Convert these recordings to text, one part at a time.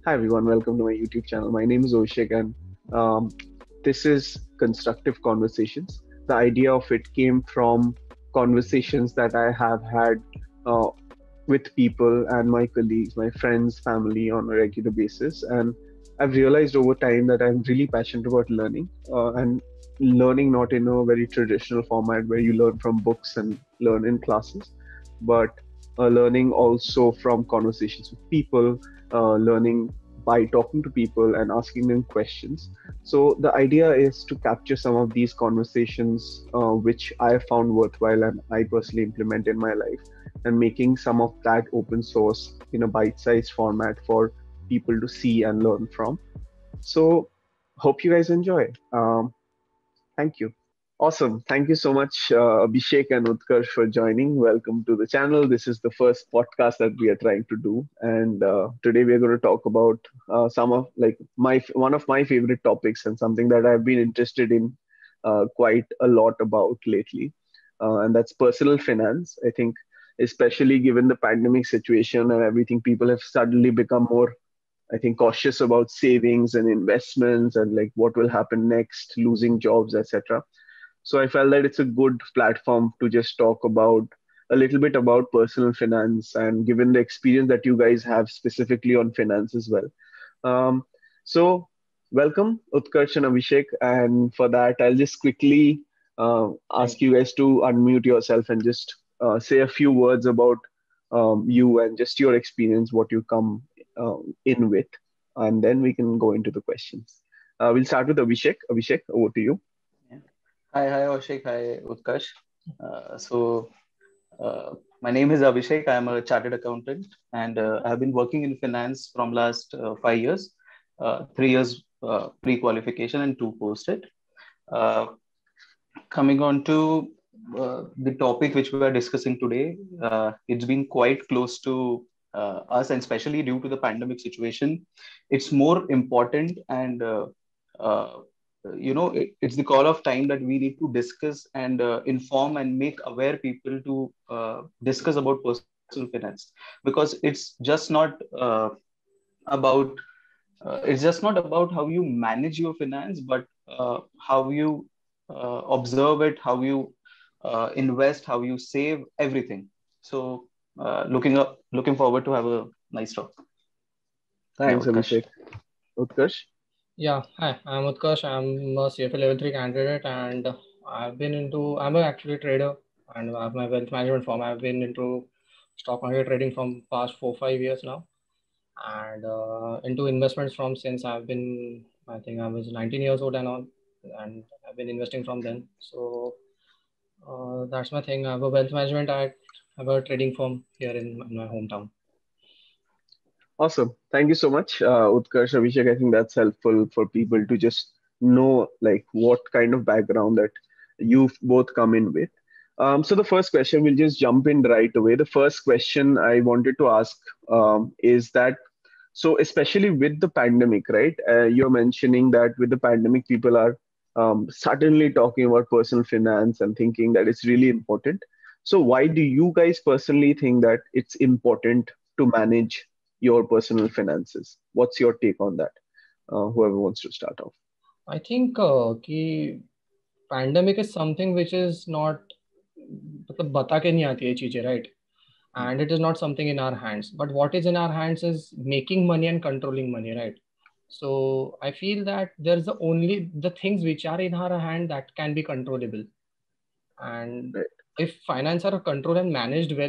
Hi everyone, welcome to my YouTube channel. My name is Oshik, and um, this is Constructive Conversations. The idea of it came from conversations that I have had uh, with people and my colleagues, my friends, family on a regular basis. And I've realized over time that I'm really passionate about learning and learning not in a very traditional format where you learn from books and learn in classes, but learning also from conversations with people, learning by talking to people and asking them questions. So the idea is to capture some of these conversations, which I have found worthwhile and I personally implement in my life, and making some of that open source in a bite-sized format for people to see and learn from. So hope you guys enjoy. Thank you. Awesome. Thank you so much, Abhishek and Utkarsh, for joining. Welcome to the channel. This is the first podcast that we are trying to do, and today we are going to talk about some of like my one of my favorite topics and something that I've been interested in quite a lot about lately, and that's personal finance. I think, especially given the pandemic situation and everything, people have suddenly become more, I think, cautious about savings and investments and like what will happen next, losing jobs, etc. So I felt that it's a good platform to just talk about a little bit about personal finance and given the experience that you guys have specifically on finance as well. Um, so welcome, Utkarsh and Abhishek. And for that, I'll just quickly ask Thank you you. guys to unmute yourself and just say a few words about you and just your experience, what you come in with, and then we can go into the questions. We'll start with Abhishek. Abhishek, over to you. Yeah. Hi, Oshik. Hi, Utkarsh. So, my name is Abhishek. I am a chartered accountant, and I have been working in finance from last 5 years, 3 years pre-qualification and two post it. Uh, Coming on to the topic which we are discussing today, it's been quite close to us, and especially due to the pandemic situation, it's more important and it's the call of time that we need to discuss and inform and make aware people to discuss about personal finance, because about it's just not about how you manage your finance, but how you observe it, how you invest, how you save everything. So looking forward to have a nice talk. Yeah, Thanks, Utkarsh. Abhishek. Utkarsh? Yeah, hi, I'm Utkarsh. I'm a CFA level 3 candidate and I'm actually a trader and I have my wealth management firm. I've been into stock market trading from past 4, 5 years now and into investments from since I think I was 19 years old and all, and I've been investing from then. So that's my thing. I have a wealth management. I have a trading firm here in my hometown. Awesome. Thank you so much, Utkarsh, Abhishek. I think that's helpful for people to just know like what kind of background that you both come in with. So the first question, we'll just jump in right away. The first question I wanted to ask is that, so especially with the pandemic, right? You're mentioning that with the pandemic, people are suddenly talking about personal finance and thinking that it's really important. So why do you guys personally think that it's important to manage your personal finances? What's your take on that? Whoever wants to start off. I think pandemic is something which is not मतलब बता के नहीं आती है चीजें, right? And it is not something in our hands, but what is in our hands is making money and controlling money, right? So I feel that there's the things which are in our hand that can be controllable, and Right. if finance are controlled and managed well,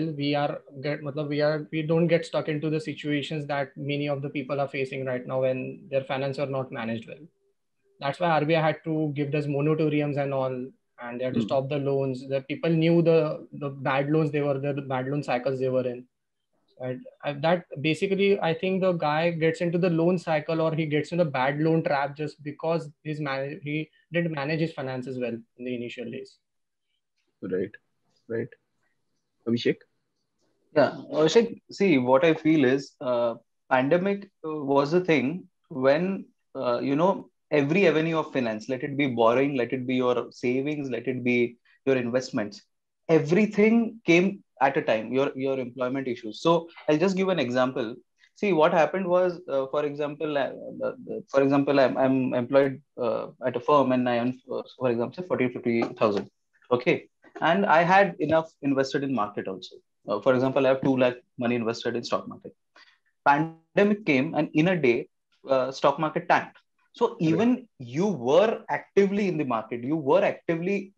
we don't get stuck into the situations that many of the people are facing right now when their finance are not managed well. That's why RBI had to give those moratoriums and all, and they had to Mm. stop the loans. The people knew the bad loans the bad loan cycles they were in. That basically, I think the guy gets into the loan cycle or he gets in the bad loan trap just because he didn't manage his finances well in the initial days. Right. Right. Abhishek? Yeah, Oshik, see, what I feel is pandemic was a thing when every avenue of finance, let it be borrowing, let it be your savings, let it be your investments, everything came at a time. Your employment issues. So I'll just give an example. See, what happened was, for example, I'm employed at a firm and I earn, for example, 40-50,000. Okay. And I had enough invested in market also. For example, I have 2 lakh money invested in stock market. Pandemic came and in a day, stock market tanked. So even you were actively in the market, you were actively,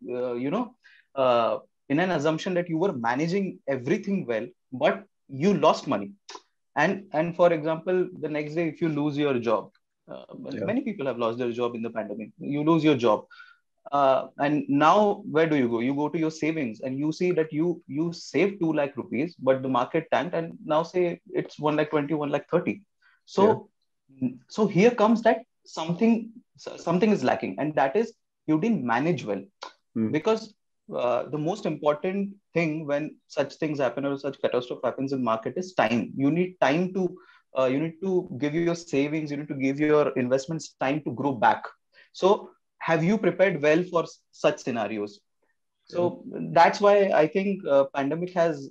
in an assumption that you were managing everything well, but you lost money. And for example, the next day, if you lose your job, many people have lost their job in the pandemic. You lose your job, and now where do you go? You go to your savings, and you see that you saved 2 lakh rupees, but the market tanked, and now say it's 1 lakh 20, 1 lakh 30. So, so here comes that something is lacking, and that is you didn't manage well. Because the most important thing when such things happen or such catastrophe happens in market is time. You need time to give your savings, you need to give your investments time to grow back. So have you prepared well for such scenarios? So that's why I think pandemic has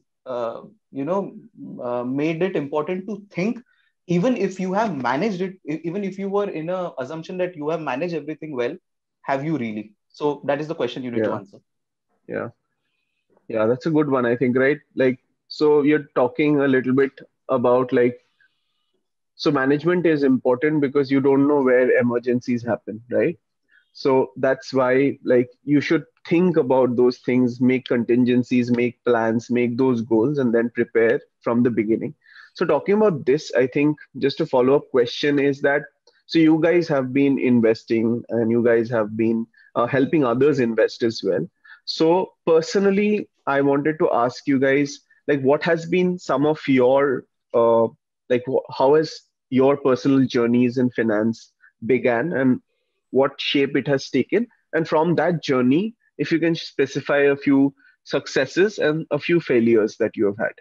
made it important to think, even if you have managed it, even if you were in a assumption that you have managed everything well, have you really? So that is the question you need to answer. Yeah, that's a good one, I think, right? Like, so you're talking a little bit about like, so management is important because you don't know where emergencies happen, right? So that's why like you should think about those things, make contingencies, make plans, make those goals, and then prepare from the beginning. So talking about this, I think just a follow-up question is that, so you guys have been investing and you guys have been helping others invest as well. So personally, I wanted to ask you guys, like, what has been some of your, how has your personal journeys in finance began and what shape it has taken? And from that journey, if you can specify a few successes and a few failures that you have had.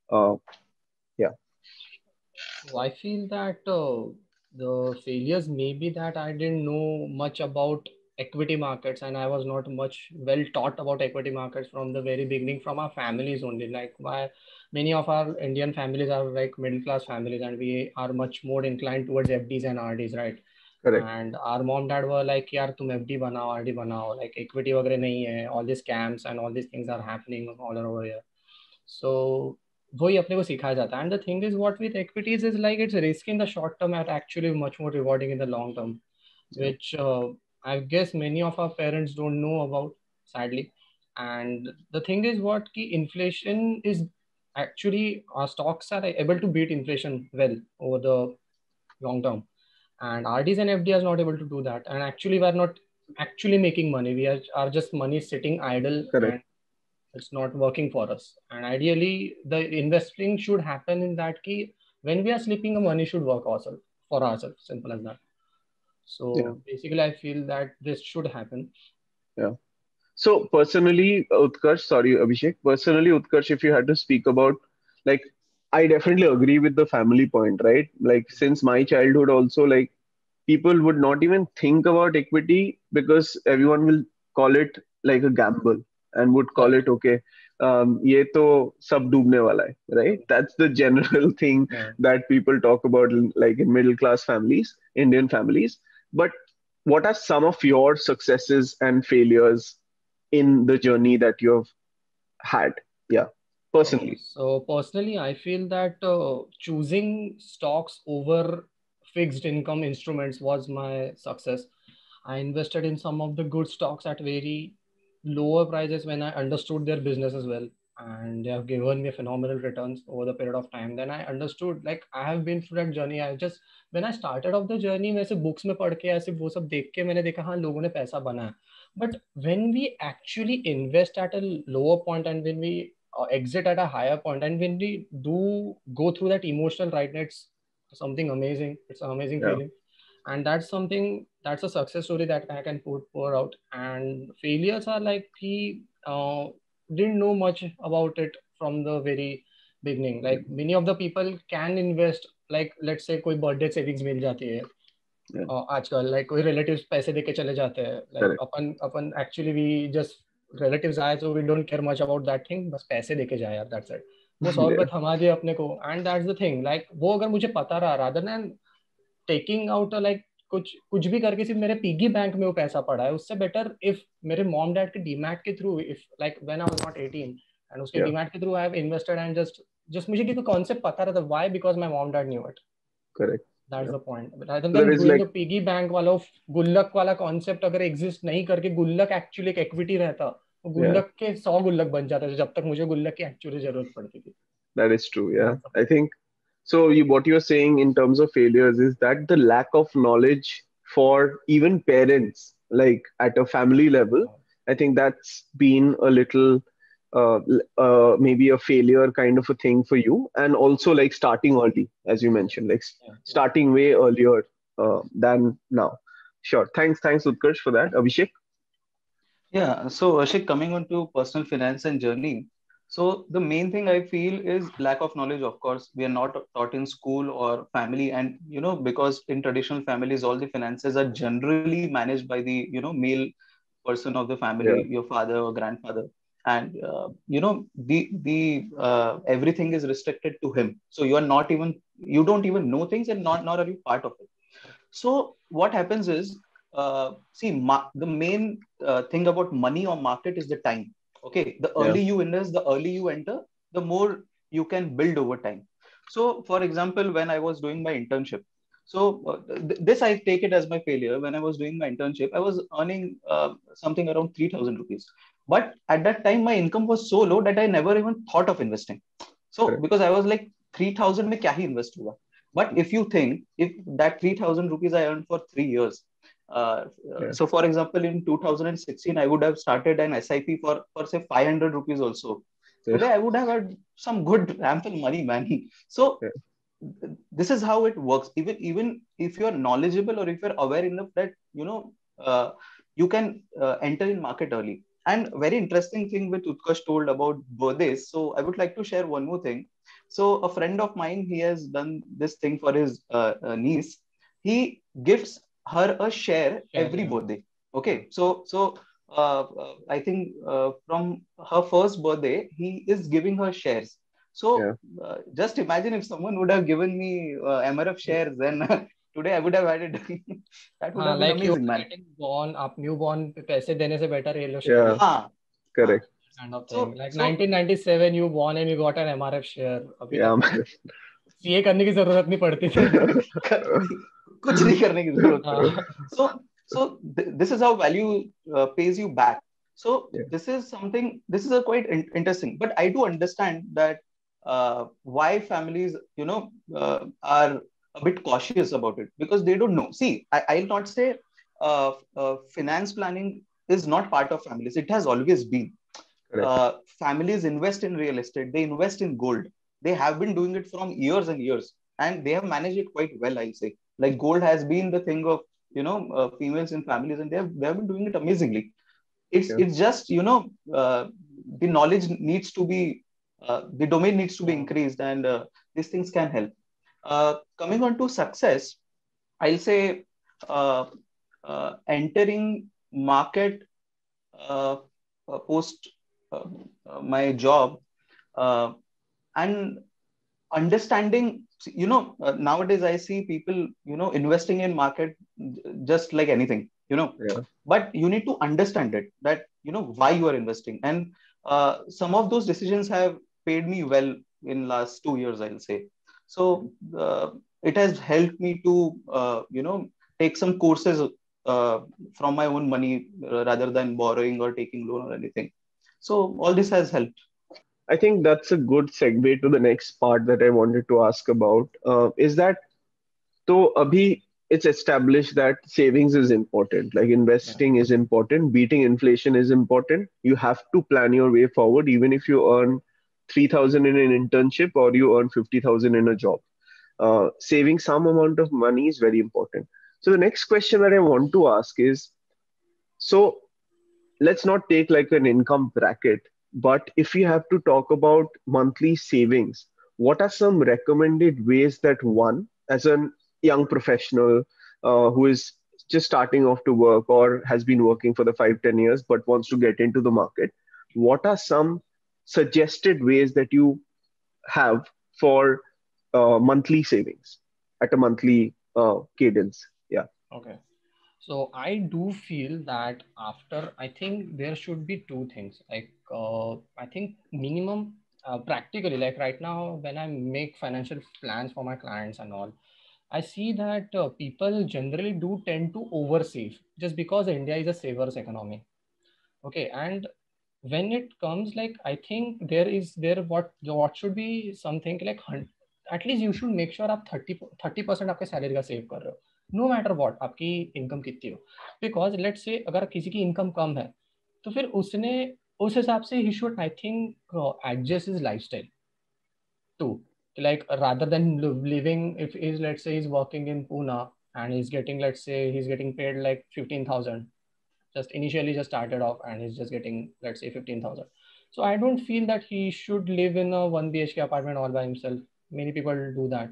So I feel that the failures may be that I didn't know much about equity markets, and I was not much well taught about equity markets from the very beginning from our families only. Like why many of our Indian families are like middle class families, and we are much more inclined towards FDs and RDs, right? Correct. And our mom dad were like, यार तुम FD बनाओ, RD बनाओ, like equity वगैरह नहीं है, all these scams and all these things are happening all over here. So वही अपने को सिखाया जाता है. And the thing is what with equities is like it's risky in the short term and actually much more rewarding in the long term, which I guess many of our parents don't know about, sadly. And the thing is what ki inflation is actually, our stocks are able to beat inflation well over the long term, and RDs and FD are not able to do that. And actually we are not actually making money, we are just money sitting idle. Correct. And it's not working for us. And ideally the investing should happen in that key when we are sleeping, the money should work also for ourselves, simple as that. So basically I feel that this should happen. So personally, Utkarsh, sorry Abhishek, personally Utkarsh, if you had to speak about, like, I definitely agree with the family point, right? Like since my childhood also, like people would not even think about equity because everyone will call it like a gamble and would call it, okay, ye to sab doobne wala hai, right? That's the general thing that people talk about, like in middle class families, Indian families. But what are some of your successes and failures in the journey that you have had? Personally. So personally, I feel that choosing stocks over fixed income instruments was my success. I invested in some of the good stocks at very lower prices when I understood their business as well. And they have given me phenomenal returns over the period of time. Then I understood, like I have been through that journey. When I started off the journey, वैसे books में पढ़ के ऐसे वो सब देख के मैंने देखा हाँ लोगों ने पैसा बनाया. But when we actually invest at a lower point and when we exit at a higher point, and when we do go through that emotional ride, it's something amazing. It's an amazing feeling. And that's something, that's a success story that I can pour out. And failures are like he didn't know much about it from the very beginning. Like many of the people can invest, like let's say कोई birthday savings मिल जाती है आजकल, like कोई relatives पैसे देके चले जाते हैं, like upon actually we just relatives आए so we don't care much about that thing, बस पैसे देके जाए यार, that's it. वो 100 रुपए थमा दिए अपने को, and that's the thing, like वो अगर मुझे पता रहा, rather than taking out like कुछ भी करके सिर्फ मेरे पिगी बैंक में वो पैसा पड़ा है, उससे बेटर इफ मेरे मॉम डैड के डीमैट के through, if like when I was not 18 and उसके डीमैट के through I have invested and just मुझे कि कॉन्सेप्ट पता रहता, why, because my mom dad knew it. Correct, that's the point, rather than doing a piggy bank वाला गुल्लक वाला concept अगर एग्जिस्ट नहीं करके गुल्लक एक्चुअली एक इक्विटी रहता, तो गुल्लक के 100 गुल्लक बन जाते थे जब तक मुझे गुल्लक की एक्चुअली जरूरत पड़ती थी। That is true, yeah. I think so. What you're saying in terms of failures is that the lack of knowledge for even parents, like at a family level, I think that's been a little maybe a failure kind of a thing for you, and also like starting early, as you mentioned, like starting way earlier than now. Sure. Thanks, Utkarsh, for that. Abhishek? Yeah, so Ashik, coming on to personal finance and journey. So the main thing I feel is lack of knowledge. Of course, we are not taught in school or family, and because in traditional families, all the finances are generally managed by the male person of the family, Yeah, your father or grandfather, and the everything is restricted to him. So you don't even know things, and not are you part of it. So what happens is, the main thing about money or market is the time. Okay, the yeah, early you invest, the early you enter, the more you can build over time. So, for example, when I was doing my internship, so this I take it as my failure. When I was doing my internship, I was earning something around 3,000 rupees. But at that time, my income was so low that I never even thought of investing. So, correct. because I was like, 3,000 mein kya hi invest hoga? But if you think, if that 3,000 rupees I earned for 3 years, Yeah, so for example, in 2016, I would have started an SIP for say 500 rupees also. yeah, Today, I would have had some good ample money, man. So yeah, this is how it works. Even if you're knowledgeable or if you're aware enough that you can enter in market early. And very interesting thing which Utkarsh told about birthdays. So I would like to share one more thing. So a friend of mine, he has done this thing for his niece. He gives her a share every birthday. Okay, so I think from her first birthday, he is giving her shares. yeah. So just imagine if someone would have given me MRF shares, then today I would have added. That would हाँ, have been like you amazing, man. getting born, आप newborn पे पैसे देने से better ये लो share Yeah, लो, हाँ, हाँ. correct. kind of So thing. Like so 1997 you born and you got an MRF share. अभी Yeah, तक man. सीए करने की जरूरत नहीं पड़ती थी। कुछ नहीं करने की जरूरत हाँ, पड़ती. This is how value pays you back. So Yeah, this is something. This is a quite interesting. But I do understand that why families, are a bit cautious about it because they don't know. See, I'll not say finance planning is not part of families. It has always been. correct. Families invest in real estate. They invest in gold. They have been doing it from years and years, and they have managed it quite well. I'll say, like gold has been the thing of females in families, and they have been doing it amazingly. It's Yeah, it's just the knowledge needs to be the domain needs to be increased, and these things can help. Coming on to success, I'll say entering market uh, post uh, my job, uh, and understanding. Nowadays I see people investing in market just like anything. yeah, But you need to understand it, that why you are investing, and some of those decisions have paid me well in last 2 years, I'll say. So it has helped me to take some courses from my own money rather than borrowing or taking loan or anything. So all this has helped. I think that's a good segue to the next part that I wanted to ask about. Is that so? Abhi, it's established that savings is important, like investing is important, beating inflation is important. You have to plan your way forward, even if you earn 3,000 in an internship or you earn 50,000 in a job. Saving some amount of money is very important. So the next question that I want to ask is, so let's not take like an income bracket, but if you have to talk about monthly savings, what are some recommended ways that one, as a young professional who is just starting off to work or has been working for the 5, 10 years but wants to get into the market, what are some suggested ways that you have for monthly savings at a monthly cadence? Yeah. Okay. So I do feel that after, I think there should be two things. Like I think minimum practically, like right now when I make financial plans for my clients and all, I see that people generally do tend to oversave just because India is a savers economy. Okay, and when it comes, like I think there what should be something like at least you should make sure आप 30% आपके salary का save कर रहे हो, no matter what आपकी income कितनी हो. Because late से अगर किसी की इनकम कम है तो फिर उसने उस हिसाब से ही should I think adjust his lifestyle too. Like rather than living, if he's let's say he's working in Pune and he's getting, let's say he's getting paid like 15,000, just initially just started off and he's just getting, let's say 15,000. So I don't feel that he should live in a 1 BHK apartment all by himself. Many people do that.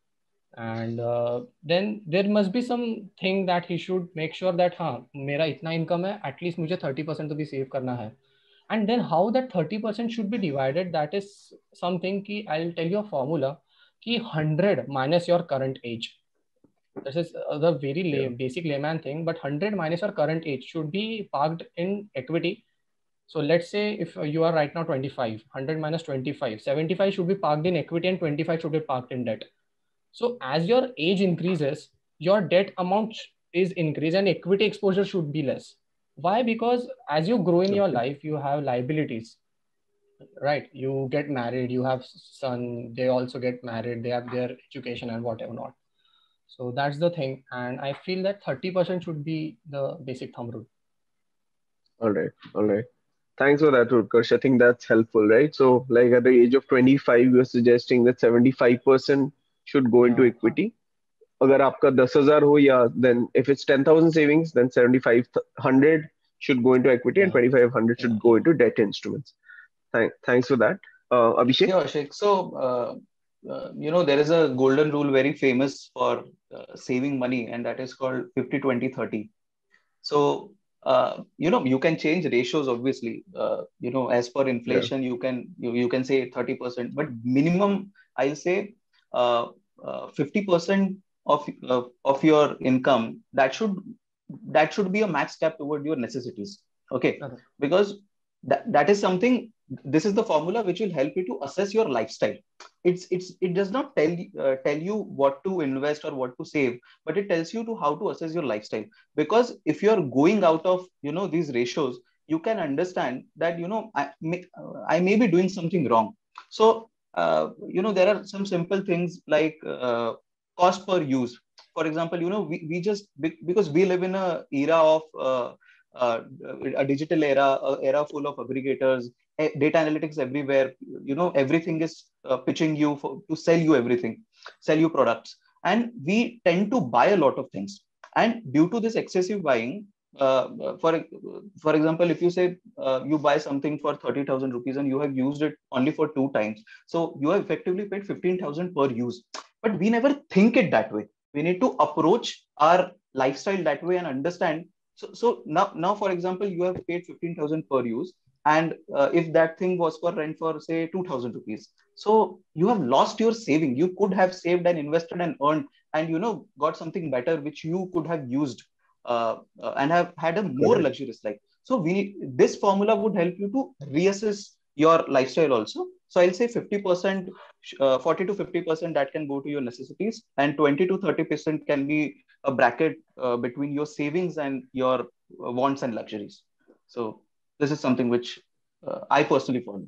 And then there must be something that he should make sure that हाँ मेरा इतना income है, at least मुझे 30% तो भी save करना है. And then how that 30% should be divided, that is something ki I'll tell you a formula ki 100 minus your current age. This is the very basic layman thing, but 100 minus your current age should be parked in equity. So let's say if you are right now 25, 100 minus 25, 75 should be parked in equity and 25 should be parked in debt. So as your age increases, your debt amount is increased and equity exposure should be less. Why? Because as you grow in your life, you have liabilities, right? You get married, you have son, they also get married, they have their education and whatever not. So that's the thing. And I feel that 30% should be the basic thumb rule. All right. All right. Thanks for that, Utkarsh. I think that's helpful, right? So, like at the age of 25, you're suggesting that 75% should go into equity. अगर आपका 10,000 हो या then if it's 10,000 savings, then 7,500 should go into equity and 2,500 should go into debt instruments. Thanks for that. Abhishek? Yeah, Ashik. So, there is a golden rule very famous for saving money, and that is called 50-20-30. So, you can change ratios, obviously. As per inflation, you can say 30%, but minimum, I'll say 50% of your income, that should be a max step toward your necessities. Okay. Because that is something, this is the formula which will help you to assess your lifestyle. It does not tell you what to invest or what to save, but it tells you to how to assess your lifestyle. Because if you're going out of these ratios, you can understand that I may be doing something wrong. So there are some simple things like cost per use. For example, we just, because we live in a era of a digital era, era full of aggregators, data analytics everywhere. Everything is pitching you to sell you everything, sell you products, and we tend to buy a lot of things. And due to this excessive buying, for example, if you say you buy something for 30,000 rupees and you have used it only for 2 times, so you have effectively paid 15,000 per use. But we never think it that way. We need to approach our lifestyle that way and understand. So now, for example, you have paid 15,000 per use, and if that thing was for rent for say 2,000 rupees, so you have lost your saving. You could have saved and invested and earned, and got something better which you could have used and have had a more luxurious life. So this formula would help you to reassess your lifestyle also. So I'll say 50%, 40 to 50% that can go to your necessities, and 20 to 30% can be a bracket between your savings and your wants and luxuries. So this is something which I personally follow.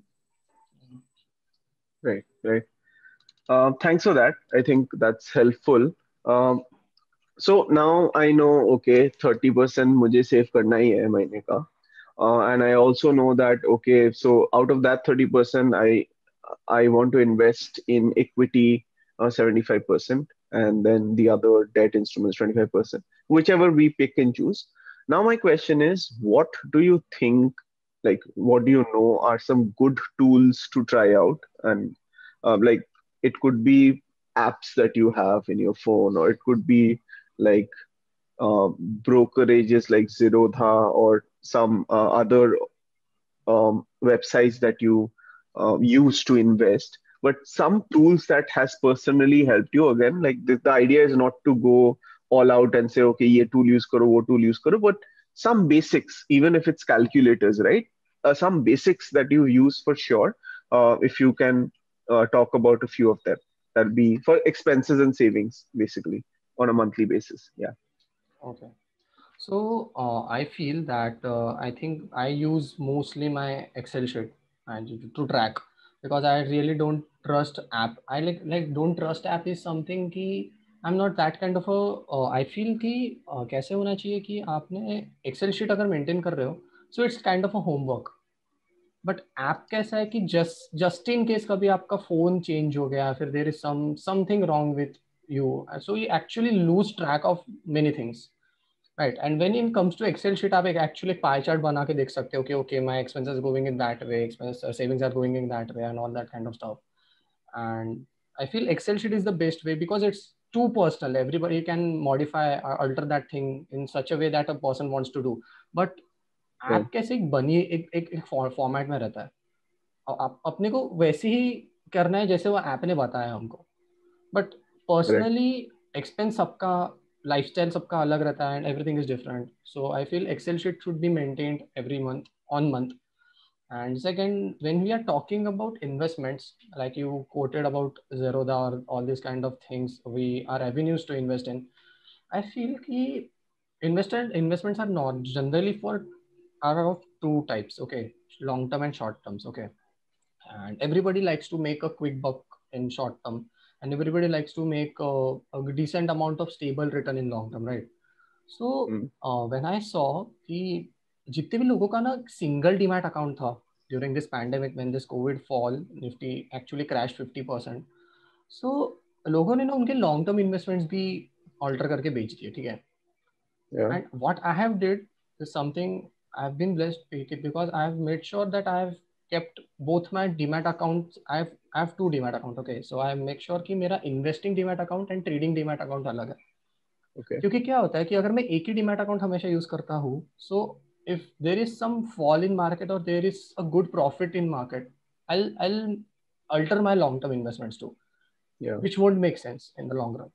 Right. Thanks for that. I think that's helpful. So now I know, okay, 30% मुझे save करना ही है महीने का. And I also know that, okay, so out of that 30%, I want to invest in equity 75%, and then the other debt instruments 25%, whichever we pick and choose. Now my question is, what do you think, like, what do you know are some good tools to try out? And like, it could be apps that you have in your phone, or it could be like brokerages like Zerodha or some other websites that you use to invest. but some tools that has personally helped you. Again, like the idea is not to go all out and say, okay, ye tool use karo, wo tool use karo, but some basics, even if it's calculators, right? Some basics that you use for sure. If you can talk about a few of them, that'll be for expenses and savings, basically, on a monthly basis. Yeah. Okay. So I feel that I think I use mostly my Excel sheet and to track, because I really don't trust app. I like don't trust app is something कि I'm not that kind of a I feel कि कैसे होना चाहिए कि आपने Excel sheet अगर maintain कर रहे हो, so it's kind of a homework. But app कैसा है कि जस्ट इन केस कभी आपका फोन चेंज हो गया, फिर there is something wrong with you, so you actually lose track of many things, right? And when in comes to excel sheet आप एक एक्चुअली पाई चार्ट बना के देख सकते हो कि okay my expenses going in that way, expense savings are going in that way and all that kind of stuff. And I feel Excel sheet is the best way because it's too personal. Everybody can modify or alter that thing in such a way that a person wants to do. But app कैसे एक बनी एक format में रहता है, और अपने को वैसे ही करना है जैसे वो ऐप ने बताया हमको. बट पर्सनली एक्सपेंस सबका, लाइफस्टाइल सबका अलग रहता है, and everything is different. So I feel excel sheet should be maintained every month, on month. And second, when we are talking about investments, like you quoted about Zerodha or all these kind of things, we are avenues to invest in. I feel ki investments are not generally are of two types, okay? Long term and short terms, okay? And everybody likes to make a quick buck in short term, and everybody likes to make a decent amount of stable return in long term, right? So when I saw कि जितने भी लोगों का ना single demat account था during this pandemic, when this COVID fall, Nifty actually crash 50%. So लोगों ने ना उनके लॉन्ग टर्म इन्वेस्टमेंट्स भी ऑल्टर करके बेच दिए, ठीक है? And what I have did is something I have been blessed because I have made sure that I have kept both my demat accounts. I have two demat accounts, okay? So I make sure कि मेरा investing demat account and trading demat account अलग है. Okay. क्योंकि क्या होता है कि अगर मैं एक ही डीमैट अकाउंट हमेशा यूज करता हूँ, so if there is some fall in market और there is a good profit in market, I'll alter my long term investments too, which won't make sense in the long run.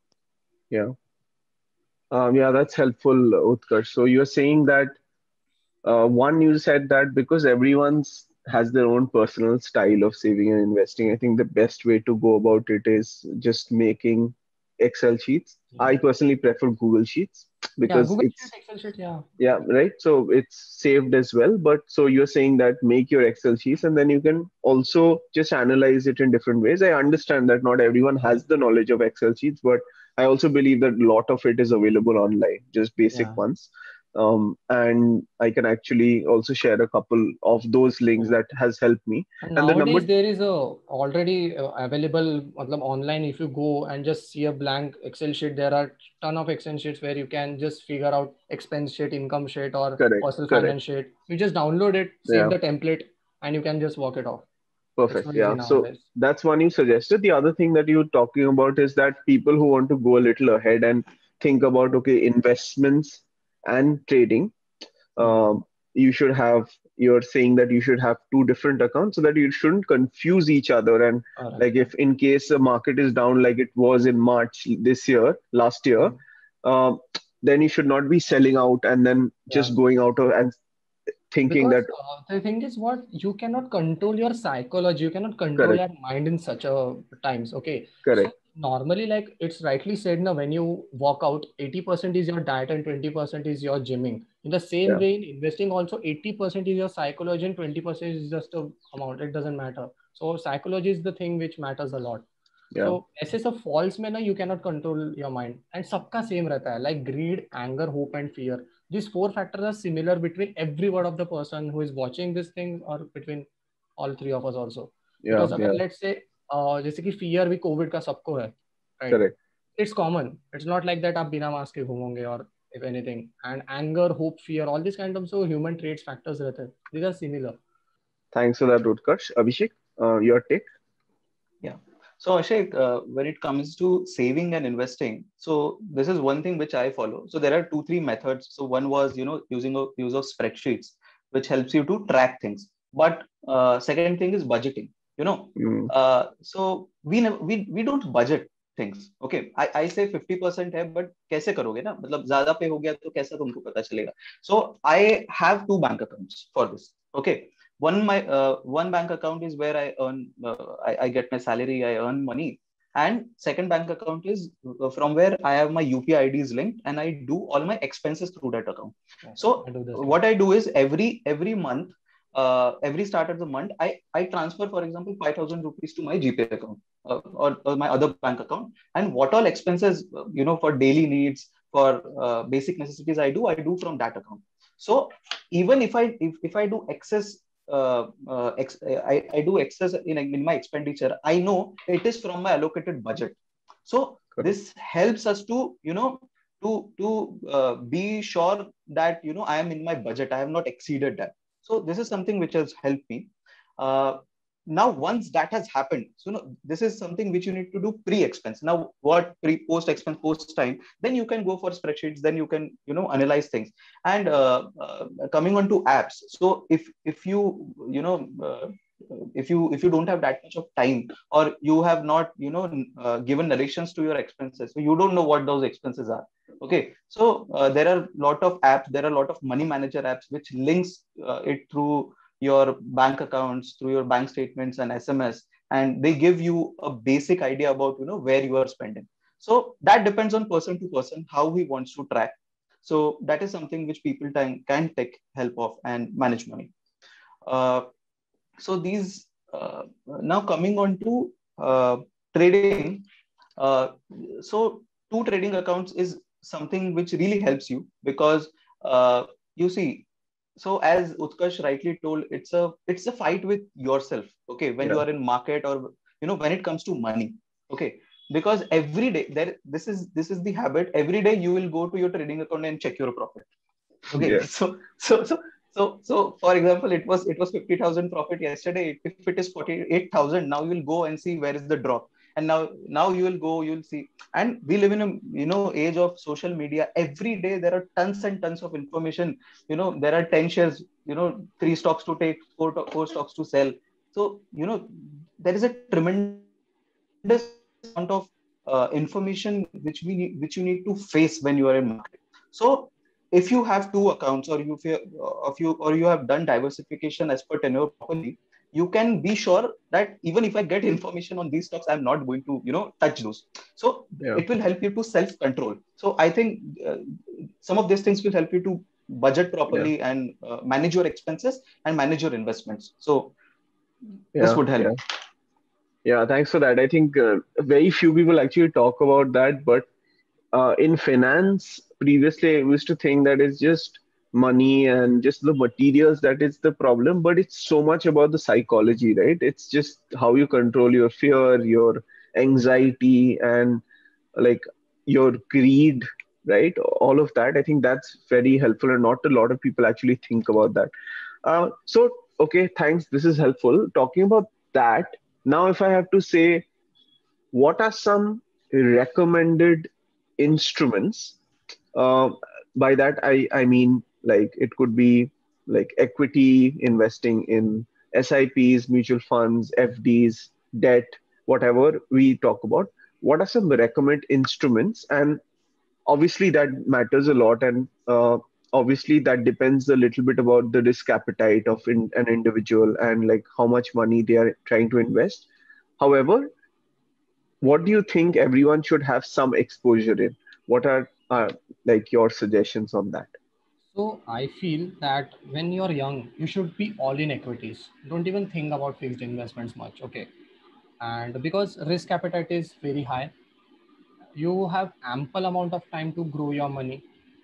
Yeah, that's helpful, Utkarsh. So you're saying that one, you said that because everyone's has their own personal style of saving and investing, I think the best way to go about it is just making Excel sheets. I personally prefer Google Sheets because Google it's Sheet, Excel Sheet, right. So it's saved as well. But so you're saying that make your Excel sheets and then you can also just analyze it in different ways. I understand that not everyone has the knowledge of Excel sheets, but I also believe that a lot of it is available online, just basic ones. And I can actually also share a couple of those links that has helped me. And nowadays there is a already available online. If you go and just see a blank Excel sheet, there are ton of Excel sheets where you can just figure out expense sheet, income sheet, or personal finance sheet. You just download it, save the template, and you can just work it off. Perfect. Yeah. So that's one you suggested. The other thing that you're talking about is that people who want to go a little ahead and think about, okay, investments and trading, you should have, you're saying that you should have two different accounts so that you shouldn't confuse each other. And like if in case the market is down like it was in March last year, then you should not be selling out and then just going out and thinking because, that the thing is, what you cannot control your psychology, you cannot control your mind in such a times, okay? Correct. So normally, like it's rightly said, now when you walk out, 80% is your diet and 20% is your gymming. In the same way, in investing also, 80% is your psychology and 20% is just a amount. It doesn't matter. So psychology is the thing which matters a lot. So ऐसे सब falls में ना you cannot control your mind, and सबका same रहता है, like greed, anger, hope and fear. These four factors are similar between every one of the person who is watching this thing or between all three of us also. Because अगर let's say जैसे कि fear भी COVID का सबको है, right? Correct. It's common. It's not like that आप बिना mask के घूमोगे or if anything. And anger, hope, fear, all these kind of so human traits factors रहते हैं. These are similar. Thanks for that, Utkarsh. Abhishek, your take? Yeah. So Ashik, when it comes to saving and investing, so this is one thing which I follow. So there are 2-3 methods. So one was, using a use of spreadsheets, which helps you to track things. But second thing is budgeting. you know. Mm. So we don't budget things. Okay, I say 50% है, but कैसे करोगे ना, मतलब ज्यादा पे हो गया तो कैसा तुमको पता चलेगा. So I have two bank accounts for this. Okay, one bank account is where I earn, I get my salary, I earn money, and second bank account is from where I have my UPI ID is linked, and I do all my expenses through that account. So I do this what I do is every month, every start of the month, I transfer, for example, 5,000 rupees to my GPay account, or my other bank account, and what all expenses, for daily needs, for basic necessities I do from that account. So even if I do excess, I do excess in my expenditure, I know it is from my allocated budget. So Correct. this helps us to, be sure that, I am in my budget, I have not exceeded that. So this is something which has helped me. Now, once that has happened, so this is something which you need to do pre-expense. Now, what post expense, post time, then you can go for spreadsheets, then you can, analyze things. And coming on to apps. So if you, if you don't have that much of time, or you have not, given narrations to your expenses, so you don't know what those expenses are. Okay, so there are a lot of apps, there are a lot of money manager apps which links it through your bank accounts, through your bank statements and SMS, and they give you a basic idea about, where you are spending. So that depends on person to person how he wants to track. So that is something which people can take help of and manage money. So these, now coming on to trading. So two trading accounts is something which really helps you, because you see, so as Utkarsh rightly told, it's a fight with yourself. Okay, when you are in market, or when it comes to money. Okay, because every day this is the habit. Every day you will go to your trading account and check your profit. Okay, Yeah. so for example, it was 50,000 profit yesterday. If it is 48,000, now you will go and see where is the drop, and now you will go, you will see. And we live in a age of social media. Every day there are tons and tons of information. There are 10 shares, 3 stocks to take, four stocks to sell. So there is a tremendous amount of information which you need to face when you are in market. So if you have two accounts, or you have done diversification as per tenure properly, you can be sure that even if I get information on these stocks, I'm not going to touch those. So it will help you to self control. So I think some of these things will help you to budget properly, and manage your expenses and manage your investments. So this would help. Yeah, thanks for that. I think very few people actually talk about that, but in finance, previously I used to think that it's just money and just the materials that is the problem, but it's so much about the psychology, right? It's just how you control your fear, your anxiety, and like your greed, right? All of that. I think that's very helpful, and not a lot of people actually think about that. So, okay, thanks. This is helpful. Talking about that, now if I have to say, what are some recommended instruments? Uh, by that, I mean, like, it could be like equity investing in SIPs, mutual funds, FDs, debt, whatever we talk about. What are some recommended instruments? And obviously that matters a lot, and obviously that depends a little bit about the risk appetite of an individual, and like how much money they are trying to invest. However, what do you think everyone should have some exposure in? What are like your suggestions on that? So I feel that when you're young, you should be all in equities. Don't even think about fixed investments much. Okay. And because risk appetite is very high, you have ample amount of time to grow your money.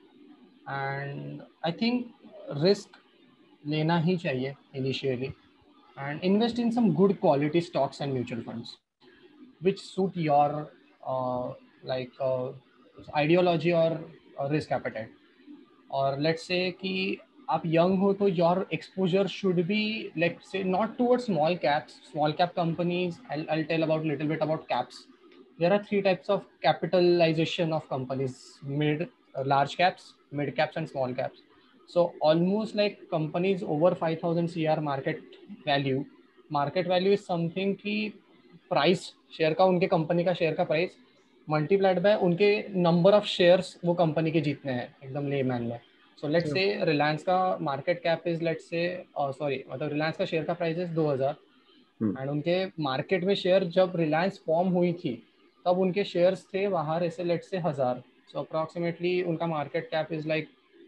And I think risk lena hi chahiye initially, and invest in some good quality stocks and mutual funds which suit your uh, like ideology or risk appetite. और let's say कि आप young हो तो your exposure should be, let's say, not towards small caps, small cap companies. I'll tell about little bit about caps. There are three types of capitalization of companies: large caps, mid caps, and small caps. So almost like companies over 5,000 CR market value, market value is something कि price share का, उनके company का share का price multiplied by उनके number of shares वो company के जीतने हैं, एकदम लेमैन में. सो लेट्स से रिलायंस का market cap is let's say sorry मतलब रिलायंस का शेयर का प्राइस इज 2000 एंड उनके मार्केट में शेयर जब रिलायंस फॉर्म हुई थी तब उनके शेयर्स थे बाहर ऐसे लेट्स से 1000. सो अप्रॉक्सीमेटली उनका market cap is like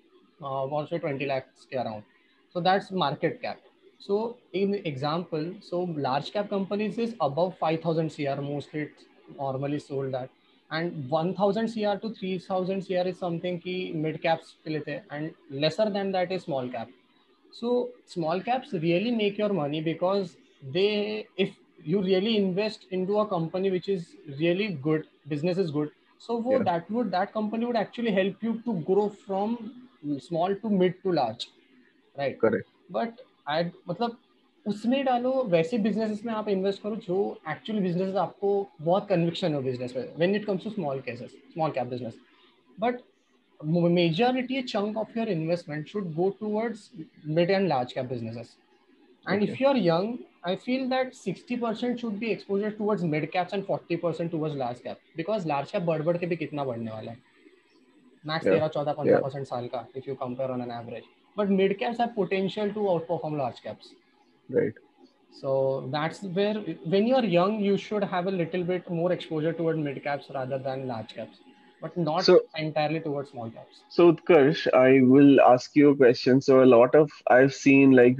also 20 lakhs के around. So that's market cap. So in example, so large cap companies is above 5000 CR, mostly it's normally sold at, and 1000 CR to 3000 CR is something ki mid caps के लिए थे, and lesser than that is small cap. So small caps really make your money because they, if you really invest into a company which is really good, business is good, so that company would actually help you to grow from small to mid to large, right? Correct. But I मतलब उसमें डालो वैसे businesses में आप invest करो जो actually business आपको बहुत कन्विक्शन हो बिजनेस में when it comes to small cap business. But majority chunk of your investment should go towards mid and large cap businesses. And if you're young, I feel that 60% should be exposure towards mid caps and 40% towards large cap, because large cap बढ़ के भी कितना बढ़ने वाला है, max 13-14-15% साल का if you compare on an average. But mid caps have potential to outperform large caps. Right. So that's where when you're young you should have a little bit more exposure toward mid caps rather than large caps, but not entirely towards small caps. So Utkarsh, I will ask you a question. So a lot of I've seen like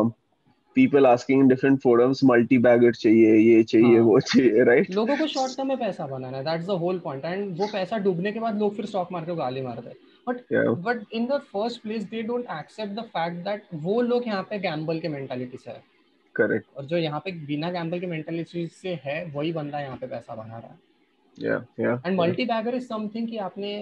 people asking in different forums, multi-bagger चाहिए, ये चाहिए, वो चाहिए, right? लोगों को short term में पैसा बनाना है, that's the whole point. And वो पैसा डूबने के बाद लोग फिर स्टॉक मार्केट को गाली मारते हैं. But in the first place they don't accept the fact that वो लोग यहाँ पे गैम्बल के मेंटालिटी से है. करेक्ट. और जो यहाँ पे बिना गैम्बल के मेंटालिटी से है वही बंदा यहाँ पे पैसा बना रहा है. And multi bagger is something कि आपने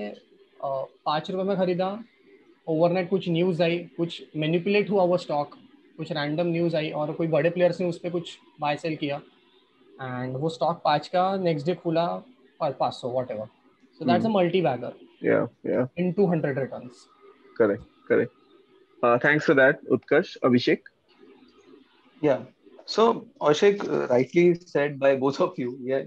5 रुपए में खरीदा, ओवरनाइट कुछ न्यूज आई, कुछ मैनिपुलेट हुआ वो स्टॉक, कुछ रैंडम न्यूज आई और कोई बड़े प्लेयर्स ने उस पर कुछ बाय सेल किया एंड वो स्टॉक 5 का नेक्स्ट डे खुला 500 whatever. So that's a multi-bagger. Yeah. In 200 returns. Correct. Thanks for that, Utkarsh. Abhishek? Yeah. So Ashik rightly said by both of you. Yeah,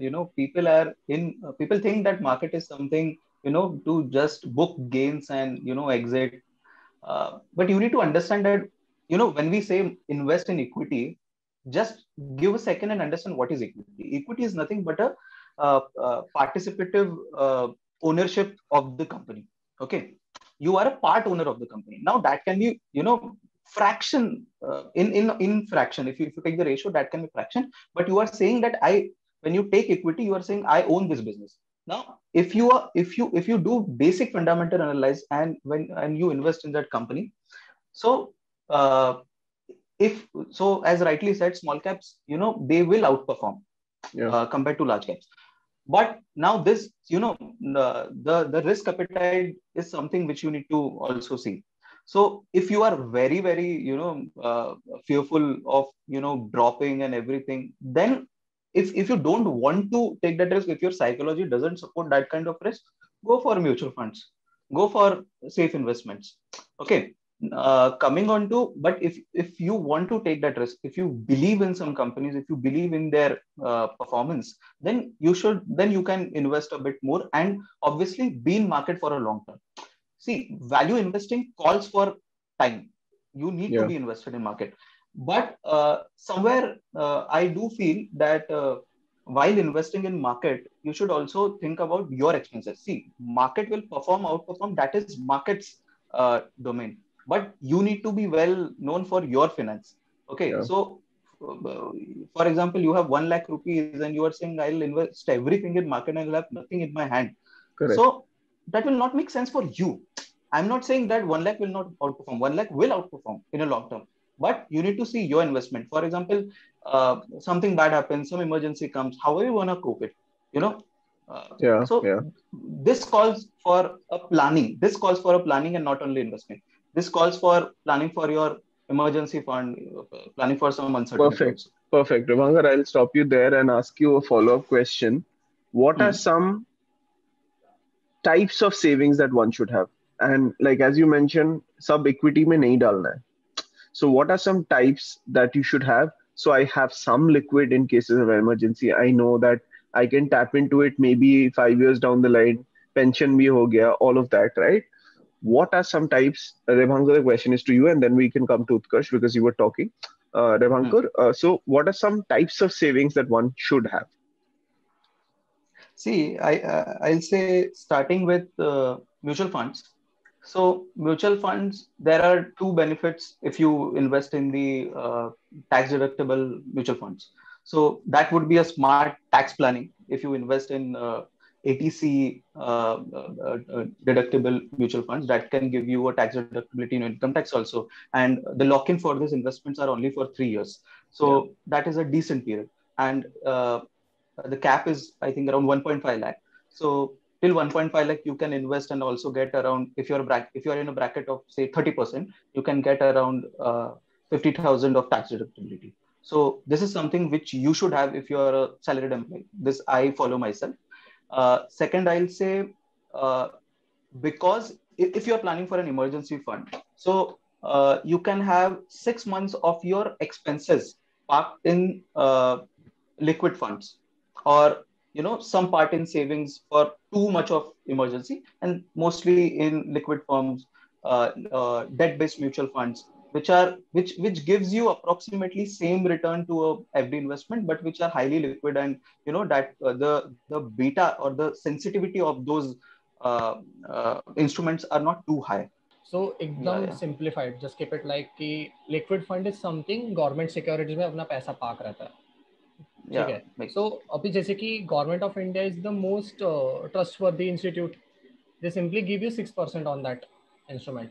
people think that market is something, to just book gains and, exit. But you need to understand that, when we say invest in equity, just give a second and understand what is equity. Equity is nothing but a participative ownership of the company. Okay. You are a part owner of the company. Now that can be, fraction in fraction. If you take the ratio, that can be fraction. But you are saying that when you take equity, you are saying I own this business. Now, if you do basic fundamental analysis and when you invest in that company, so as rightly said, small caps, they will outperform compared to large caps. But now this, the risk appetite is something which you need to also see. So if you are very, very, fearful of, dropping and everything, then if you don't want to take that risk, if your psychology doesn't support that kind of risk, go for mutual funds, go for safe investments. Okay. Coming on to, but if you want to take that risk, if you believe in some companies, if you believe in their performance, then you can invest a bit more and obviously be in market for a long term. See, value investing calls for time. You need to be invested in market. But somewhere I do feel that while investing in market, you should also think about your expenses. See, market will outperform. That is market's domain. But you need to be well known for your finance. Okay. So, for example, you have 1 lakh rupees and you are saying I'll invest everything in market and I'll have nothing in my hand. Correct. So that will not make sense for you. I'm not saying that 1 lakh will not outperform. 1 lakh will outperform in a long term. But you need to see your investment. For example, something bad happens, some emergency comes. How are you going to cope it? This calls for a planning. This calls for a planning and not only investment. This calls for planning for your emergency fund, planning for some uncertainty. Perfect. Ramangar, I'll stop you there and ask you a follow-up question. What are some types of savings that one should have? And like as you mentioned, sub equity mein nahi dalna hai. So what are some types that you should have so I have some liquid in cases of emergency. I know that I can tap into it maybe 5 years down the line. Pension bhi ho gaya, all of that, right? What are some types? Rebhankar, the question is to you, and then we can come to Utkarsh because you were talking. Rebhankar, so what are some types of savings that one should have? See, I'll say starting with mutual funds. So mutual funds, there are two benefits if you invest in the tax deductible mutual funds. So that would be a smart tax planning if you invest in ATC deductible mutual funds that can give you a tax deductibility in income tax also. And the lock-in for these investments are only for 3 years. So that is a decent period. And the cap is, I think, around 1.5 lakh. So till 1.5 lakh, you can invest and also get around, if you're in a bracket of say 30%, you can get around 50,000 of tax deductibility. So this is something which you should have if you're a salaried employee. This I follow myself. Second, I'll say, because if you're planning for an emergency fund, so you can have 6 months of your expenses parked in liquid funds, or some part in savings for too much of emergency, and mostly in liquid forms, debt-based mutual funds, which gives you approximately same return to a FD investment, but which are highly liquid, and that the beta or the sensitivity of those instruments are not too high. So एकदम simplified, just keep it like कि liquid fund is something government securities में अपना पैसा पाक रहता है, ठीक है. So अभी जैसे कि Government of India is the most trustworthy institute. They simply give you 6% on that instrument,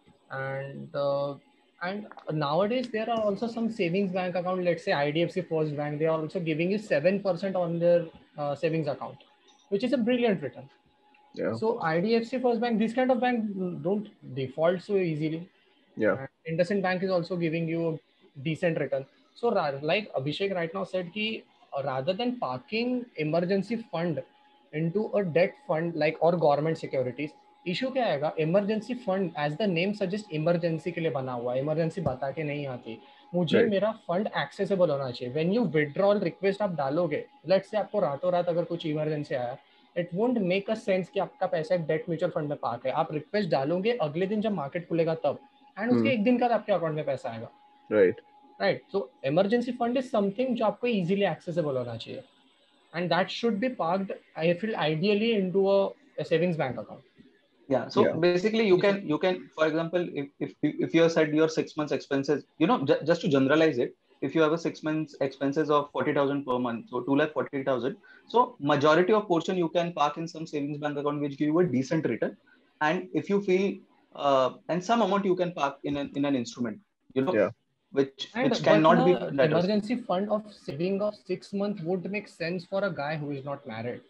and nowadays there are also some savings bank account. Let's say IDFC First Bank, they are also giving you 7% on their savings account, which is a brilliant return. Yeah. So IDFC First Bank, this kind of bank don't default so easily. Yeah. And IndusInd Bank is also giving you a decent return. So like Abhishek right now said, ki rather than parking emergency fund into a debt fund like or government securities, issue क्या आएगा? Emergency fund, as the name suggests, emergency के लिए बना हुआ है. Emergency बता के नहीं आती. मुझे मेरा फंड एक्सेसिबल होना चाहिए. When you withdrawal request आप डालोगे, let's say आपको रातों रात अगर कुछ इमरजेंसी आया, it won't make a sense कि आपका पैसा एक डेट म्यूचुअल फंड में पार्क है. आप रिक्वेस्ट डालोगे अगले दिन जब मार्केट खुलेगा तब, एंड उसके एक दिन बाद आपके अकाउंट में पैसा आएगा. Right. So emergency fund is something जो आपको इजीली एक्सेसिबल होना चाहिए, and that should be parked, I feel, ideally into a savings bank account. Yeah. So basically, you can, for example, if you have said your 6 months expenses, just to generalize it, if you have a 6 months expenses of 40,000 per month, so 2,40,000. So majority of portion you can park in some savings bank account which give you a decent return, and if you feel, and some amount you can park in an instrument, which cannot be emergency fund of saving of 6 months would make sense for a guy who is not married.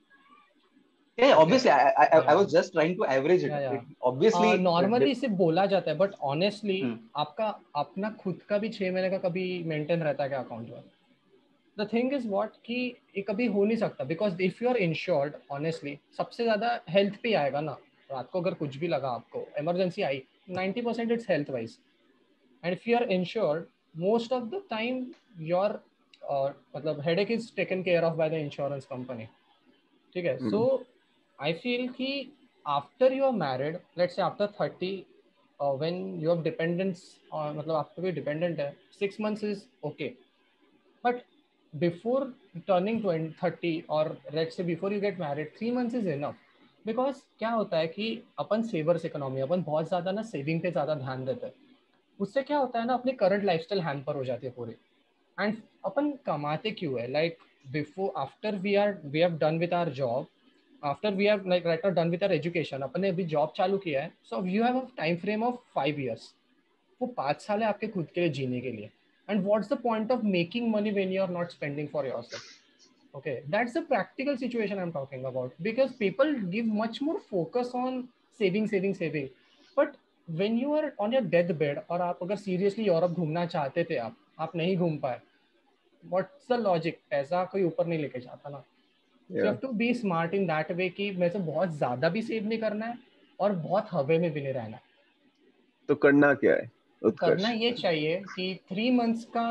Yeah, obviously, I was just trying to average it. Yeah. Obviously, normally इसे बोला जाता है, but honestly, आपका अपना खुद का भी 6 महीने का कभी मेंटेन रहता है क्या अकाउंट में? The thing is what कि ये कभी हो नहीं सकता, because if you are insured, honestly, सबसे ज़्यादा हेल्थ पे आएगा ना. रात को अगर कुछ भी लगा आपको, इमरजेंसी आई, 90% it's health wise, and if you are insured, most of the time your मतलब headache is taken care of by the insurance company. ठीक है. So I feel कि after you are married, let's say after 30, when you have dependents, मतलब आपको भी dependent है, 6 months is okay. But before turning 30, or let's say before you get married, 3 months is enough. Because क्या होता है कि अपन savers economy, अपन बहुत ज़्यादा ना saving पे ज़्यादा ध्यान देते हैं. उससे क्या होता है ना, अपनी current lifestyle hamper हो जाती है पूरी. And अपन कमाते क्यों है? Like before, after we have done with our job, after we have like right now done with our education, अपने अभी जॉब चालू किया है, so you have a time frame of 5 years. वो 5 साल है आपके खुद के लिए जीने के लिए. And what's the point of making money when you are not spending for yourself? Okay, that's the practical situation I'm talking about, because people give much more focus on saving. But when you are on your deathbed, और आप अगर seriously Europe घूमना चाहते थे, आप नहीं घूम पाए, what's the logic? पैसा कोई ऊपर नहीं लेके जाता ना. You have to be smart in that way कि मेरे से बहुत ज्यादा भी सेव नहीं करना है और बहुत हवे में भी नहीं रहना है. तो करना क्या है? करना ये चाहिए कि 3 months का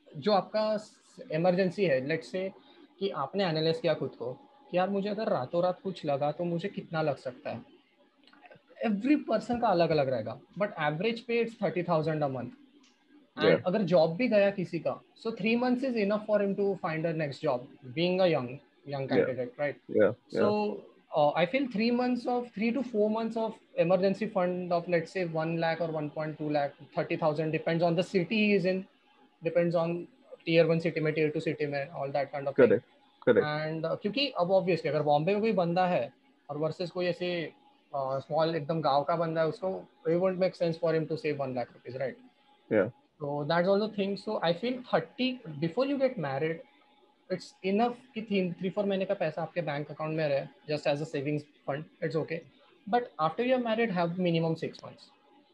जो आपका इमरजेंसी है, लेट्स से कि आपने एनालाइज किया खुद को कि यार मुझे अगर रातों रात कुछ लगा तो मुझे कितना लग सकता है. एवरी पर्सन का अलग अलग रहेगा, बट एवरेज पे it's 30,000 a month. Yeah. And अगर जॉब भी गया किसी का, so 3 months is enough for him to find a next job, being a young Yeah. Candidate, right? Yeah. So Yeah. I feel 3 to 4 months of emergency fund of, let's say, 1 lakh or 1.2 lakh, 30,000, depends on the city he is in, depends on tier 1 city में, tier 2 city में, all that kind of thing. Correct. Correct. And क्योंकि अब obviously अगर बॉम्बे में कोई बंदा है और वर्सेस कोई ऐसे स्मॉल एकदम गांव का बंदा है, उसको it won't make sense for him to save 1 lakh rupees, right? Yeah. So that's all the thing. So I feel 30 before you get married, it's enough कि 3-4 महीने का पैसा आपके बैंक अकाउंट में रहे, just as a savings fund, it's okay. But after you're married, have minimum 6 months.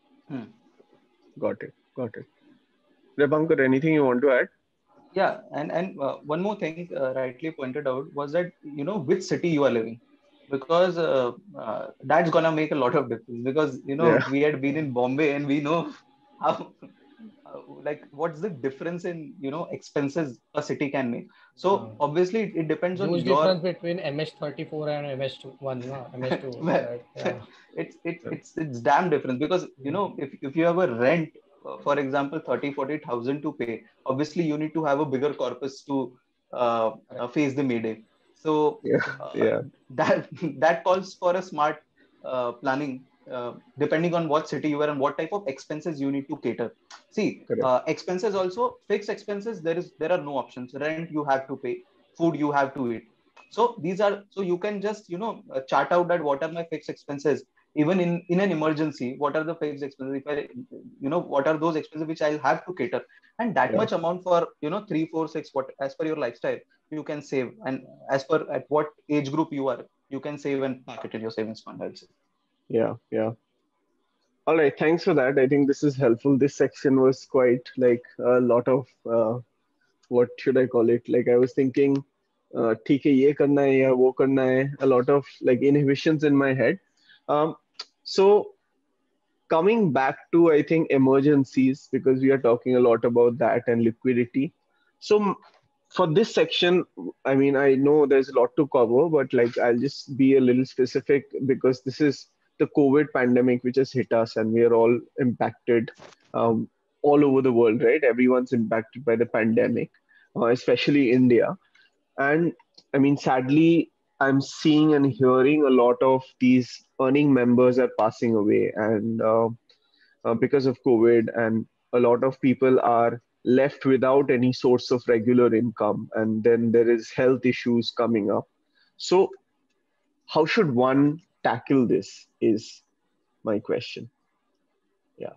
Got it. Got it. Dipankar, anything you want to add? Yeah, and one more thing rightly pointed out was that, you know, which city you are living, because that's gonna make a lot of difference, because, you know, Yeah. we had been in Bombay and we know how like what's the difference in, you know, expenses a city can make. So obviously it depends on Huge your difference between MH34 and MH1, no? MH2, well, right? Yeah. it's damn different, because, you know, if you have a rent, for example, 30,000-40,000 to pay, obviously you need to have a bigger corpus to face the Mayday. So Yeah. Yeah. that calls for a smart planning, depending on what city you are and what type of expenses you need to cater. See, Correct. expenses also, fixed expenses, there are no options. Rent you have to pay, food you have to eat. So these are, so you can just, you know, chart out that what are my fixed expenses, even in an emergency, what are the fixed expenses, if I, you know, what are those expenses which I'll have to cater, and that Yeah. much amount for, you know, 3, 4, 6, what as per your lifestyle you can save, and as per at what age group you are, you can save and park it in your savings fund, I'll say. Yeah. Yeah. All right. Thanks for that. I think this is helpful. This section was quite like a lot of what should I call it? Like I was thinking, ठीक है ये करना है या वो करना है. A lot of like inhibitions in my head. So coming back to I think emergencies, because we are talking a lot about that and liquidity. So for this section, I mean, I know there's a lot to cover, but like I'll just be a little specific because this is the COVID pandemic which has hit us and we are all impacted all over the world, right? Everyone's impacted by the pandemic, especially India. And I mean, sadly, I'm seeing and hearing a lot of these earning members are passing away, and because of COVID, and a lot of people are left without any source of regular income, and then there is health issues coming up. So, how should one tackle this? Is my question. Yeah.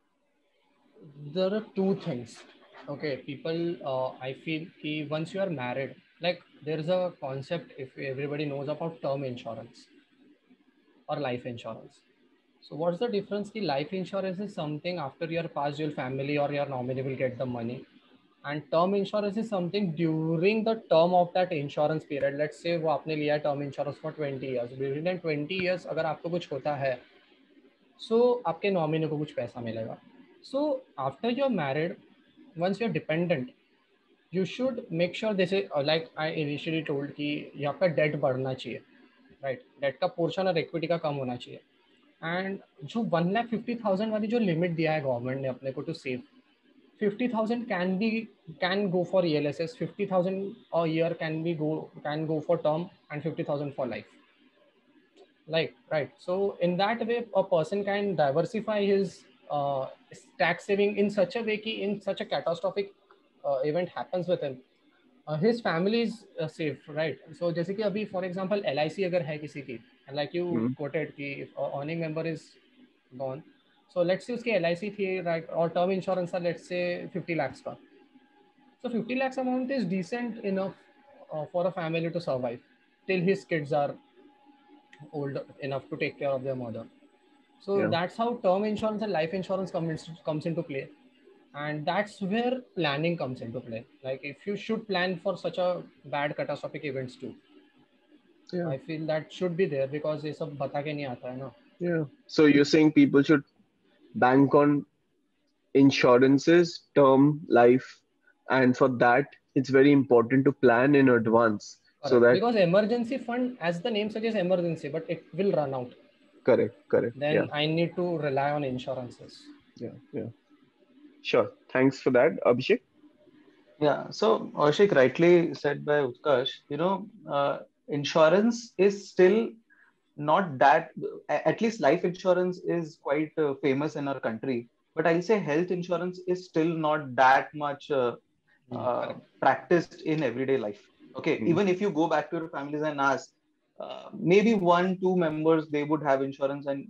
There are two things. Okay, people, I feel कि once you are married, like there is a concept, if everybody knows, about term insurance or life insurance. So what's the difference? Ki life insurance is something after your past, your family or your nominee will get the money, and term insurance is something during the term of that insurance period. Let's say वो आपने लिया है term insurance for 20 years. During that 20 years अगर आपको कुछ होता है, so आपके नॉमिनी को कुछ पैसा मिलेगा. So after you're married, once you're dependent, you should make sure this is like I initially told कि ये आपका डेट बढ़ना चाहिए, राइट? डेट का पोर्शन और इक्विटी का कम होना चाहिए. एंड जो 1,50,000 वाली जो लिमिट दिया है गवर्नमेंट ने अपने को to save, 50,000 can go for ELSS, 50,000 a year can go for term, and 50,000 for life. Like, right. So in that way, a person can diversify his tax saving in such a way कि in such a catastrophic event happens with him, his family is safe, right? So जैसे कि अभी for example LIC अगर है किसी की, and like you quoted कि if earning member is gone, so let's say उसकी LIC थी, right, और term insurance था let's say 50 lakhs का. So 50 lakhs amount is decent enough for a family to survive till his kids are old enough to take care of their mother. So Yeah. that's how term insurance and life insurance comes into play. And that's where planning comes into play. Like if you should plan for such a bad catastrophic events too. Yeah. I feel that should be there because ये सब बता के नहीं आता है ना. Yeah. So you're saying people should bank on insurances, term, life, And for that, it's very important to plan in advance. So Correct. that Because emergency fund, as the name suggests, emergency, but it will run out. correct. Then Yeah. I need to rely on insurances. Yeah. Sure. Thanks for that, Abhishek. Yeah, so Ashik rightly said by Utkarsh, insurance is still not that, at least life insurance is quite famous in our country. But I'll say health insurance is still not that much Correct. practiced in everyday life. Okay, Mm. even if you go back to your families and ask, maybe one, two members, they would have insurance, and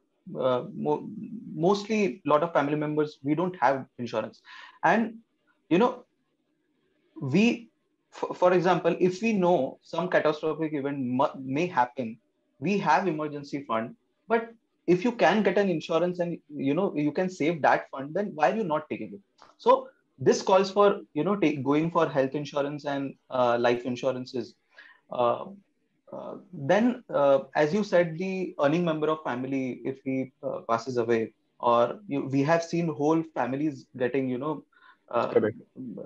mostly a lot of family members, we don't have insurance. And you know we for example, if we know some catastrophic event may happen, we have emergency fund. But if you can get an insurance and you can save that fund, then why are you not taking it? So this calls for going for health insurance and life insurances. uh, then as you said, the earning member of family, if he passes away, or we have seen whole families getting uh, Correct.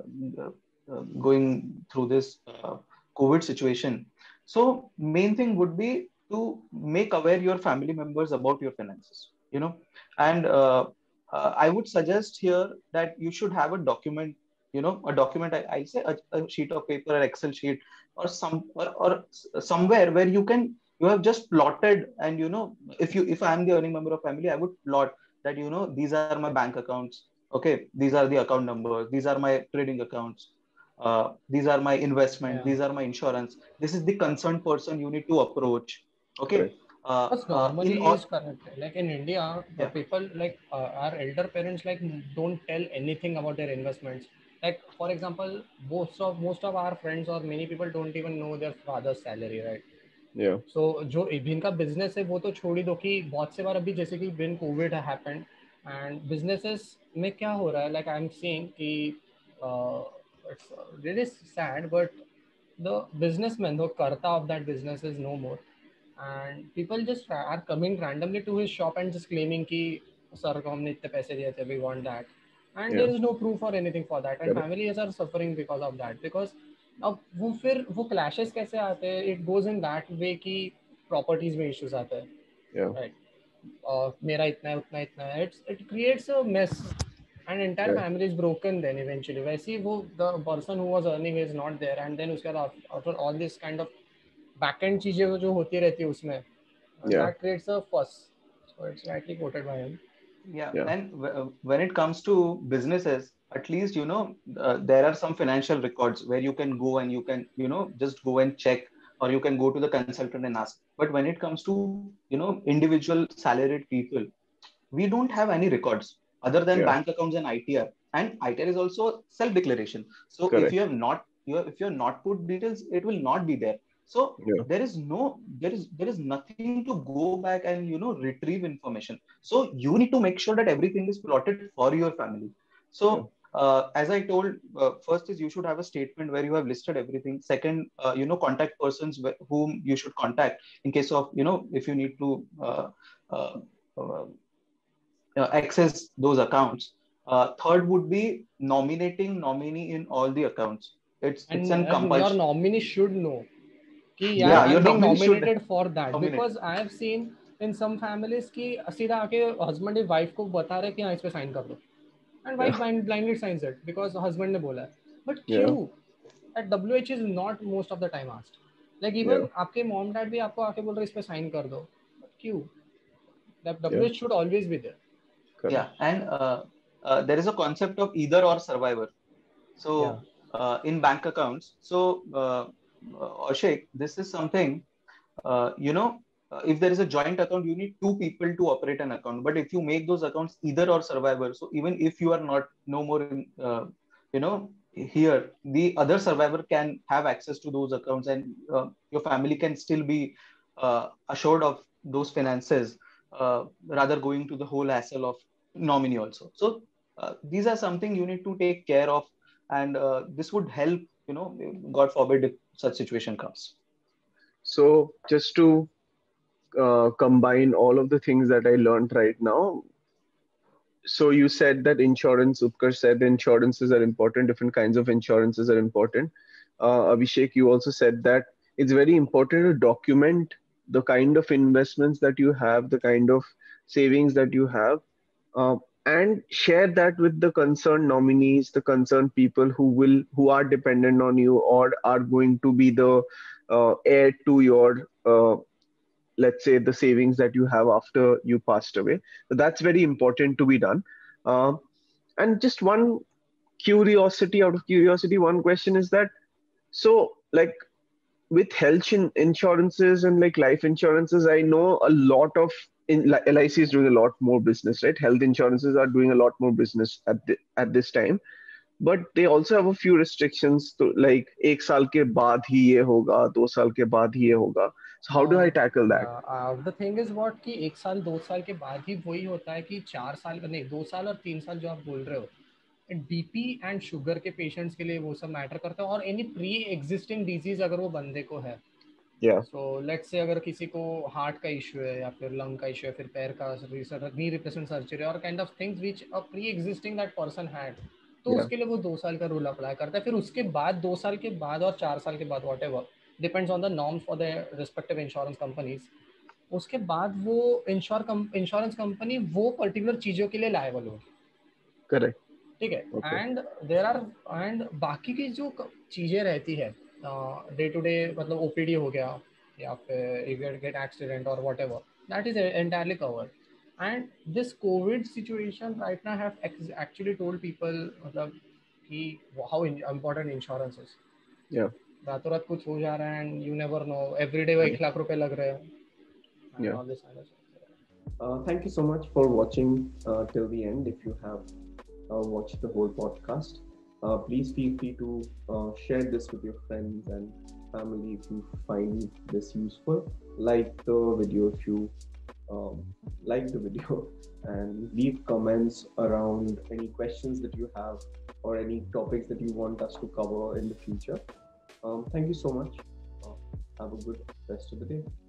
going through this COVID situation. So main thing would be to make aware your family members about your finances, and I would suggest here that you should have a document, a document, I say a sheet of paper, an Excel sheet, or somewhere where you have just plotted, and if I am the earning member of family, I would plot that these are my bank accounts. Okay, these are the account numbers, these are my trading accounts, these are my investment, Yeah. these are my insurance, this is the concerned person you need to approach. Okay. Correct. Because In normally is all. correct. Like in India, the Yeah. people like our elder parents like don't tell anything about their investments. Like for example, most of our friends or many people don't even know their father's salary, right? Yeah. So जो जिनका business है वो तो छोड़ ही दो कि बहुत से बार अभी जैसे कि बिन कोविड हैपेंड एंड बिजनेसेस में क्या हो रहा है लाइक आई एम सीइंग कि it's really sad but the businessman, the karta of that business is no more, and people just are coming randomly to his shop and just claiming कि sir को हमने इतने पैसे दिए थे, we want that, and Yeah. there is no proof or anything for that, and Correct. families are suffering because of that. Because अब वो clashes कैसे आते हैं? It goes in that way कि properties में issues आते हैं, Yeah. right? मेरा इतना है उतना इतना है, it creates a mess and entire Yeah. family is broken then eventually. वैसे ही वो the person who was earning is not there, and then उसके बाद after all this kind of back end चीजें जो होती रहती है उसमें, Yeah. that creates a fuss. So it's rightly quoted by him. Yeah, Yeah. and when it comes to businesses, at least there are some financial records where you can go and you can just go and check, or you can go to the consultant and ask. But when it comes to individual salaried people, we don't have any records other than Yeah. bank accounts and ITR. And ITR is also self-declaration. So if Correct. you have not if you have not put details, it will not be there. So Yeah. there is nothing to go back and retrieve information. So you need to make sure that everything is plotted for your family. Yeah. So as I told, first is you should have a statement where you have listed everything. Second, contact persons whom you should contact in case of if you need to uh, uh, access those accounts. Third would be nominating nominee in all the accounts. It's an And your compulsion. nominee should know कि यार Yeah, I'm your being nominee should nominated for that, nominate. because I have seen in some families कि सीधा आके husband ही wife को बता रहे कि हाँ इस पे sign कर दो, and wife blindly signs it because husband ने बोला है. But Yeah. क्यों? At WH is not most of the time asked. Like even Yeah. आपके mom dad भी आपको आके बोल रहे इस पे sign कर दो. But क्यों? That Yeah. WH should always be there. Correct. Yeah, and there is a concept of either or survivor. Yeah. So in bank accounts, so Ashik, this is something if there is a joint account, you need two people to operate an account. But if you make those accounts either or survivor, so even if you are not no more in here, the other survivor can have access to those accounts, and your family can still be assured of those finances, rather going to the whole hassle of nominee also. So these are something you need to take care of, and this would help, God forbid, if such situation comes. So just to combine all of the things that I learned right now, so you said that insurance, Utkarsh said insurances are important, different kinds of insurances are important. Abhishek, you also said that it's very important to document the kind of investments that you have, the kind of savings that you have, uh, and share that with the concerned nominees, the concerned people who are dependent on you or are going to be the heir to your let's say the savings that you have after you passed away. So that's very important to be done. Um, and just one curiosity, out of curiosity, one question is that, so like with insurances and like life insurances, I know a lot of LIC is doing a lot more business, right? Health insurances are doing a lot more business at this time, but they also have a few restrictions to like एक साल के बाद ही ये होगा, 2 साल के बाद ही ये होगा. So how do I tackle that? The thing is what कि 1 साल 2 साल के बाद ही वही होता है कि 4 साल नहीं 2 साल और 3 साल जो आप बोल रहे हो, बीपी एंड शुगर के पेशेंट्स के लिए वो सब मैटर करता है, और एनी प्री एग्जिस्टिंग डिजीज अगर वो बंदे को है. सो लेट्स से अगर किसी को हार्ट का इशू है या फिर लंग का इशू है, फिर पैर का नी रिप्लेसमेंट सर्जरी और kind of things which a pre existing that person had, तो उसके लिए वो 2 साल का रूल अप्लाई करता है. फिर उसके बाद 2 साल के बाद और 4 साल के बाद whatever depends on the norms for the respective insurance companies. उसके बाद वो इंश्योरेंस कंपनी वो पर्टिकुलर चीजों के लिए लायबल होगी. करेक्ट. ठीक है. एंड देयर आर एंड बाकी की जो चीजें रहती है डे टू डे, मतलब ओपीडी हो गया या फिर यू गेट एक्सीडेंट और whatever, that is entirely covered. And this COVID situation right now have actually told people मतलब कि हाउ इम्पोर्टेंट इंश्योरेंस इज. या रातों रात कुछ हो जा रहा है and you never know, everyday 1 lakh रुपए लग रहे हैं. Thank you so much for watching till the end. If you have watched the whole podcast, please feel free to share this with your friends and family if you find this useful. Like the video if you like the video, and leave comments around any questions that you have or any topics that you want us to cover in the future. Thank you so much. Have a good rest of the day.